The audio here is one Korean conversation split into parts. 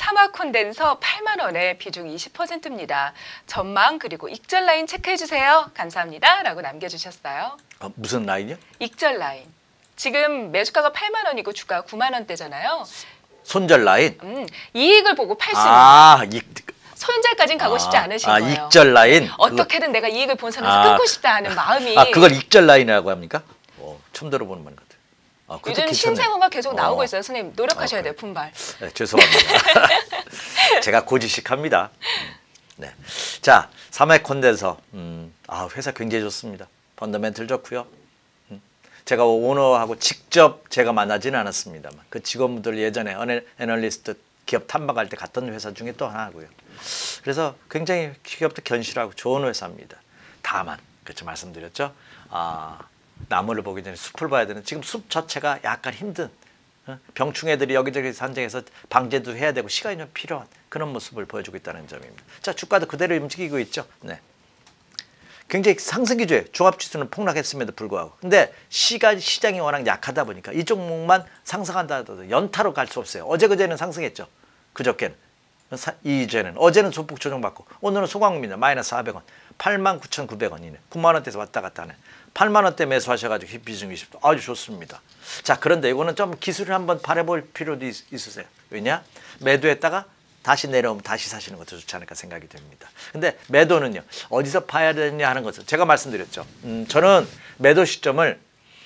사막 콘덴서 8만 원에 비중 20%입니다. 전망 그리고 익절 라인 체크해 주세요. 감사합니다. 라고 남겨주셨어요. 무슨 라인이요? 익절 라인. 지금 매수가가 8만 원이고 주가가 9만 원대잖아요. 손절 라인? 이익을 보고 팔 수 있는. 아, 손절까지는 가고 싶지 않으신 거예요. 익절 라인? 어떻게든 내가 이익을 본선에서 끊고 싶다 하는 마음이. 그걸 익절 라인이라고 합니까? 처음 들어보는 말 같아요. 요즘 신생어가 계속 나오고 있어요. 선생님 노력하셔야 돼요. 분발. 네, 죄송합니다. 제가 고지식합니다. 네. 자, 사막 콘덴서. 회사 굉장히 좋습니다. 펀더멘털 좋고요. 제가 오너하고 직접 제가 만나지는 않았습니다만 그 직원분들 예전에 애널리스트 기업 탐방할 때 갔던 회사 중에 또 하나고요. 그래서 굉장히 기업도 견실하고 좋은 회사입니다. 다만 그렇죠 말씀드렸죠. 나무를 보기 전에 숲을 봐야 되는 지금 숲 자체가 약간 힘든 병충해들이 여기저기 산정해서 방제도 해야 되고 시간이 좀 필요한 그런 모습을 보여주고 있다는 점입니다. 자, 주가도 그대로 움직이고 있죠. 네. 굉장히 상승 기조에 종합지수는 폭락했음에도 불구하고 근데 시장이 워낙 약하다 보니까 이 종목만 상승한다 하더라도 연타로 갈 수 없어요. 어제 그제는 상승했죠. 그저께는 이제는 어제는 소폭 조정받고 오늘은 소강입니다. 마이너스 400원 89,900원이네. 9만 원대에서 왔다 갔다 하네. 8만 원대 매수하셔가지고 비중 20도 아주 좋습니다. 자, 그런데 이거는 좀 기술을 한번 바라볼 필요도 있으세요. 왜냐? 매도했다가 다시 내려오면 다시 사시는 것도 좋지 않을까 생각이 됩니다. 근데 매도는요 어디서 봐야 되느냐 하는 것을 제가 말씀드렸죠. 저는 매도 시점을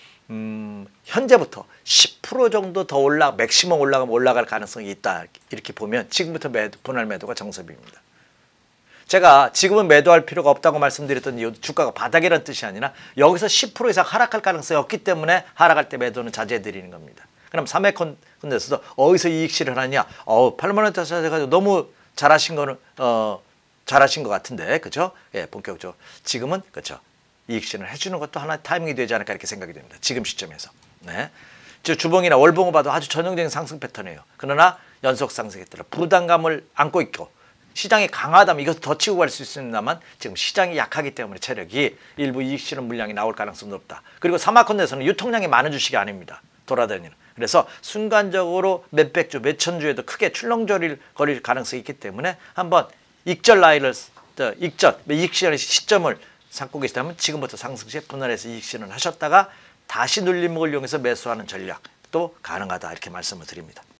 현재부터 10% 정도 더 맥시멈 올라가면 올라갈 가능성이 있다 이렇게 보면 지금부터 분할 매도가 정석입니다. 제가 지금은 매도할 필요가 없다고 말씀드렸던 이유 주가가 바닥이라는 뜻이 아니라 여기서 10% 이상 하락할 가능성이 없기 때문에 하락할 때 매도는 자제해 드리는 겁니다. 그럼 사맥 콘덴서도 어디서 이익 실현하냐? 8만 원대 사셔가지고 너무 잘하신 거는 잘하신 것 같은데, 그죠? 예, 본격적으로 지금은 그렇죠. 이익 실현을 해주는 것도 하나의 타이밍이 되지 않을까 이렇게 생각이 됩니다. 지금 시점에서. 네, 주봉이나 월봉을 봐도 아주 전형적인 상승 패턴이에요. 그러나 연속 상승했더라 부담감을 안고 있고 시장이 강하다면 이것을 더 치고 갈 수 있습니다만 지금 시장이 약하기 때문에 체력이 일부 이익 실현 물량이 나올 가능성이 높다. 그리고 사막 콘덴서는 유통량이 많은 주식이 아닙니다. 돌아다니는. 그래서 순간적으로 몇백 주, 몇천 주에도 크게 출렁거릴 가능성이 있기 때문에 한번 익절 라인을 이익 실현의 시점을 삼고 계시다면 지금부터 상승 시에 분할해서 이익 실현을 하셨다가 다시 눌림목을 이용해서 매수하는 전략도 가능하다 이렇게 말씀을 드립니다.